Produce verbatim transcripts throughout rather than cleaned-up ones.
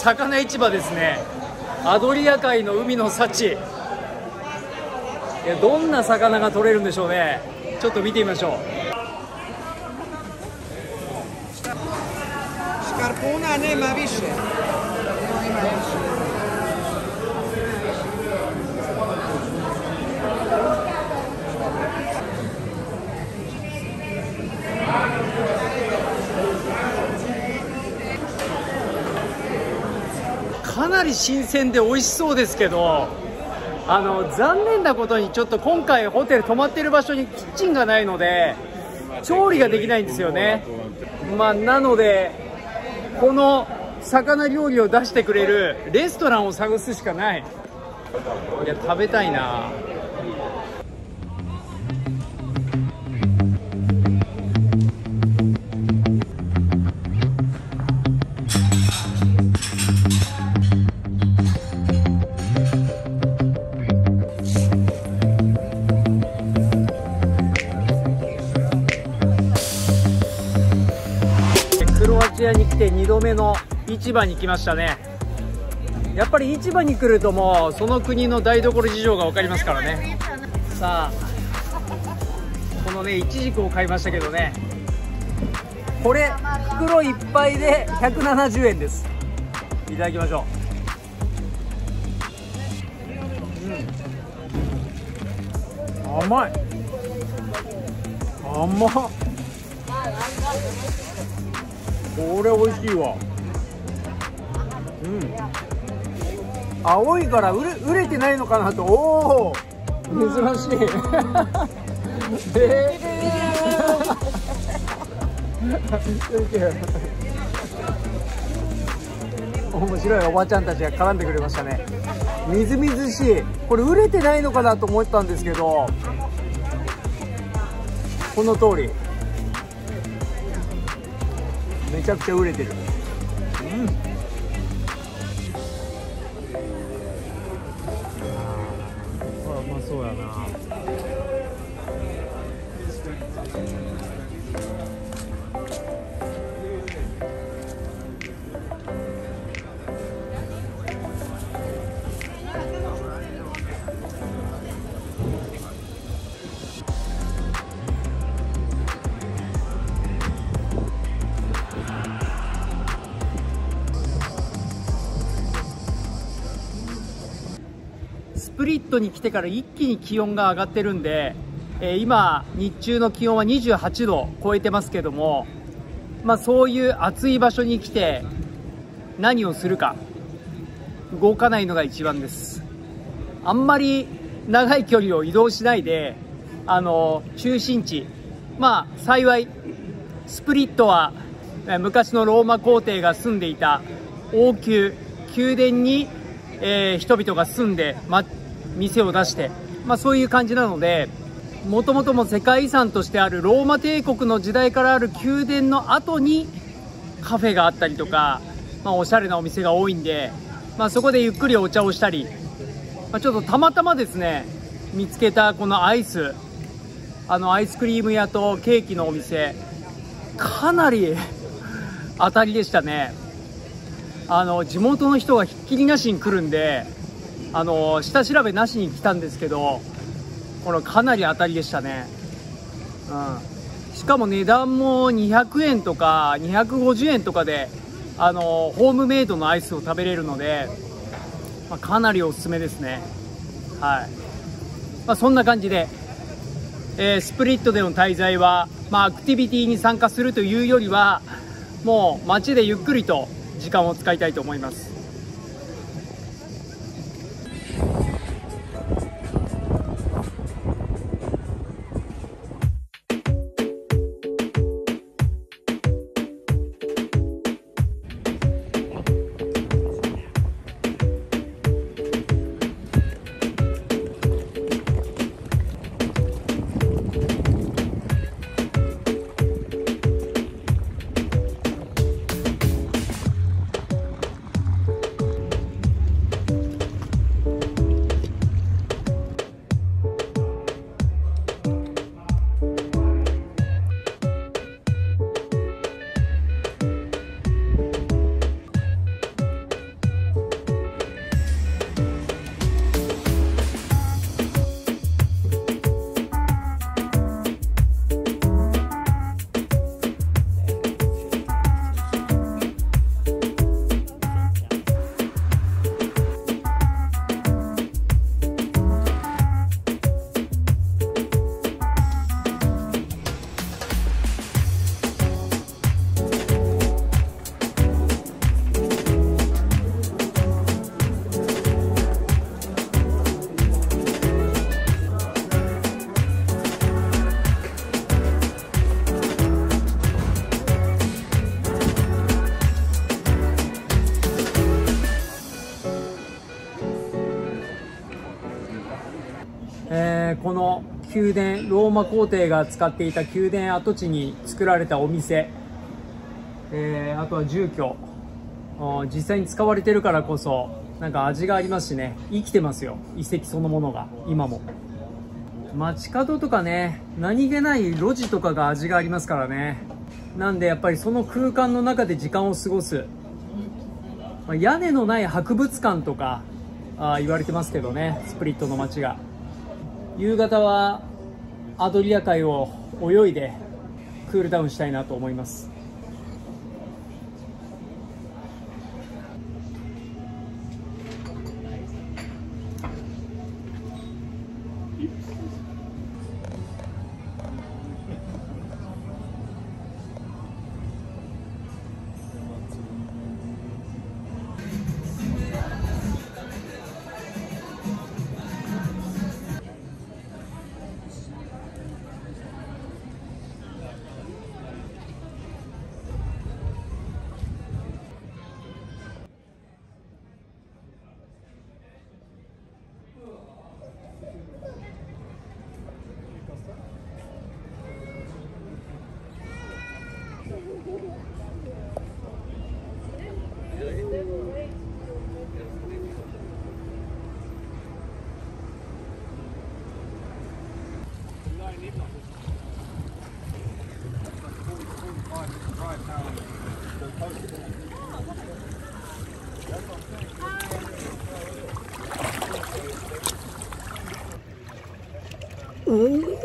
魚市場ですね。アドリア海の海の幸、いやどんな魚が取れるんでしょうね。ちょっと見てみましょう。 Scarpuna ne ma više. かなり新鮮で美味しそうですけど、あの残念なことにちょっと今回ホテル泊まってる場所にキッチンがないので調理ができないんですよね。まあなのでこの魚料理を出してくれるレストランを探すしかない。いや食べたいな。クロアチアに来てにどめの市場に来ましたね。やっぱり市場に来るともうその国の台所事情が分かりますからね。さあこのねイチジクを買いましたけどね、これ袋いっぱいでひゃくななじゅうえんです。いただきましょう。うん、甘い甘っ、これ美味しいわ。うん、青いから売れ、売れてないのかなと。おお珍しいえー、面白いおばちゃんたちが絡んでくれましたね。みずみずしい。これ売れてないのかなと思ったんですけど、この通りめちゃくちゃ売れてる。うん、ああうまそうやな。スプリットに来てから一気に気温が上がってるんで、えー、今日中の気温はにじゅうはちどを超えてますけども、まあ、そういう暑い場所に来て何をするか、動かないのが一番です。あんまり長い距離を移動しないで、あの中心地、まあ幸いスプリットは昔のローマ皇帝が住んでいた王宮宮殿に、えー、人々が住んで、ま、店を出して、まあ、そういう感じなので、もともとも世界遺産としてあるローマ帝国の時代からある宮殿の後にカフェがあったりとか、まあ、おしゃれなお店が多いんで、まあ、そこでゆっくりお茶をしたり、まあ、ちょっとたまたまですね見つけたこのアイス、あのアイスクリーム屋とケーキのお店、かなり当たりでしたね。あの地元の人がひっきりなしに来るんで、あの下調べなしに来たんですけど、これかなり当たりでしたね。うん、しかも値段もにひゃくえんとかにひゃくごじゅうえんとかで、あのホームメイドのアイスを食べれるので、まあ、かなりおすすめですね。はい、まあ、そんな感じで、えー、スプリットでの滞在は、まあ、アクティビティに参加するというよりは、もう街でゆっくりと時間を使いたいと思います。 えー、この宮殿、ローマ皇帝が使っていた宮殿跡地に作られたお店、えー、あとは住居、実際に使われてるからこそなんか味がありますしね、生きてますよ、遺跡そのものが。今も街角とかね、何気ない路地とかが味がありますからね。なんでやっぱりその空間の中で時間を過ごす、まあ、屋根のない博物館とかあ言われてますけどね、スプリットの街が。夕方はアドリア海を泳いでクールダウンしたいなと思います。おー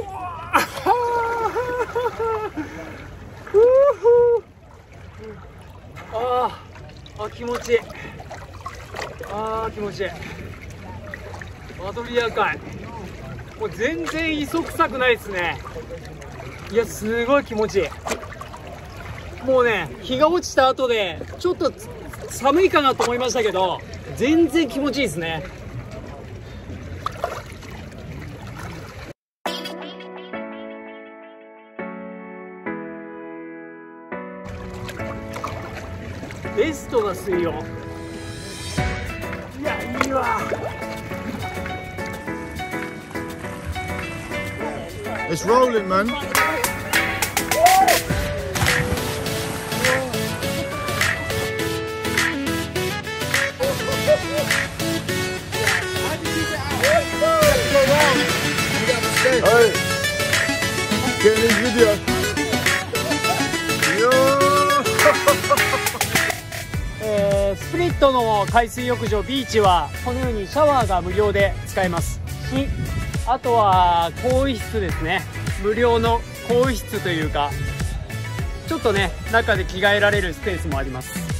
あーあ、気持ちいい。あー気持ちいい。アドリア海、もう全然磯臭くないですね。いや、すごい気持ちいい。もうね、日が落ちた後でちょっと寒いかなと思いましたけど、全然気持ちいいですね。ベストが水温。いや、いいわ。 It's rolling, man. Hey, get in this video. Yo. えー、スプリットの海水浴場ビーチはこのようにシャワーが無料で使えますし、あとは更衣室ですね。無料の更衣室というか、ちょっとね中で着替えられるスペースもあります。